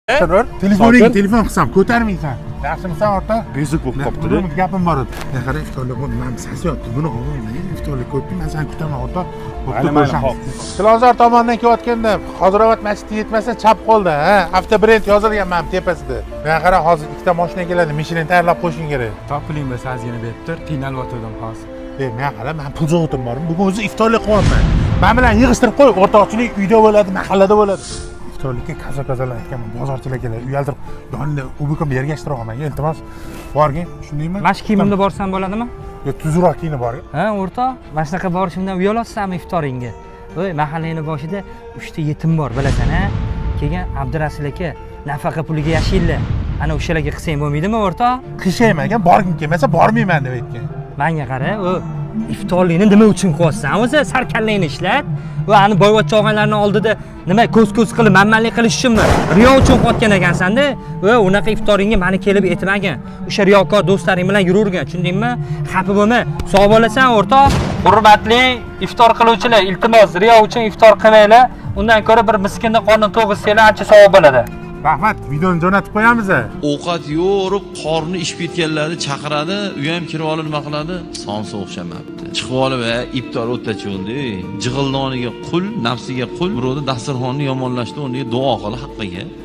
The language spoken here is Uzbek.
Siror, telefon qilsam ko'tarmaysan. Yaxshimisan o'rta? Bezuk bo'lib qopti-da. Buni gapim bor edi. Men qarang, iftorlik bo'ldi. Men sasiyapti. Buni olmayman. Iftorlik ko'pmi? Men seni kutaman o'rta. Chilonzor tomondan kelayotganda Hozirobod masjidi yetmasa chap qo'lda, ha? Avtobrend yozilgan mana tepasida. Men qarang, hozir ikkita mashina keladi. Michelin tayyorlab qo'yishing kerak. Topiling bo'lsa ozgina beribdir. Qiynalib hozir. Men qarang, men pul zo'g'otim bormi? Bugun o'zi iftorlik qilyapman. Men bilan yig'ishtirib qo'y, o'rtoqchilik uyda bo'ladi, mahallada bo'ladi. Iftorlikka kazalar aytganman, bozorchilar keladi. Uyaltirib, yonida ubukim ergashtirib olman. Iltimos, borgin, shundaymi? Mana shu kiyimimda borsam bo'ladimi? Yo, tuzukroq kiyinib borgin. Ha, o'rtoq, mana shunaqa borishimdan uyalasizmi iftoringga? Voy, mahallani boshida 3 ta yetim bor, bilasan, ha? Keyin Abdurasul aka nafaqa puliga yashaydilar. Ana o'shalarga qilsang bo'lmaydimi, o'rtoq? Qilshayman ekan, borgim kelmasa bormayman deb aytgan. Menga qara, o iftorlikni nima uchun qilyapsan? O'zi sarkallangni ishlat. Va ani boyvachcha og'aylarning oldida nima ko'z qilib manmanlik qilish uchunmi? Riyo uchun qilayotgan ekansan-da. Va unaqa iftoringga meni kelib aytmagin. O'sha riyokor do'stlaring bilan yururgan, tushundingmi? Xafa bo'lma. Sog' bo'lasan, o'rtoq. Hurmatli iftor qiluvchilar, iltimos, riyo uchun iftor qilmanglar. Undan ko'ra bir miskinning qorni to'g'risanglar, ancha savob bo'ladi. Rahmat, videoni jo'natib qo'yamiz. Ovqat yo'rib, qorni ishib ketganlarni chaqiradi, u ham kirib olib nima qiladi? Sonsa o'xshamabdi. Chiqib olib, iftor o'tachundi. Jig'ildoniga qul, nafsiga qul, birovni dasturxonni yomonlashdi, unga duo qil haqqiga.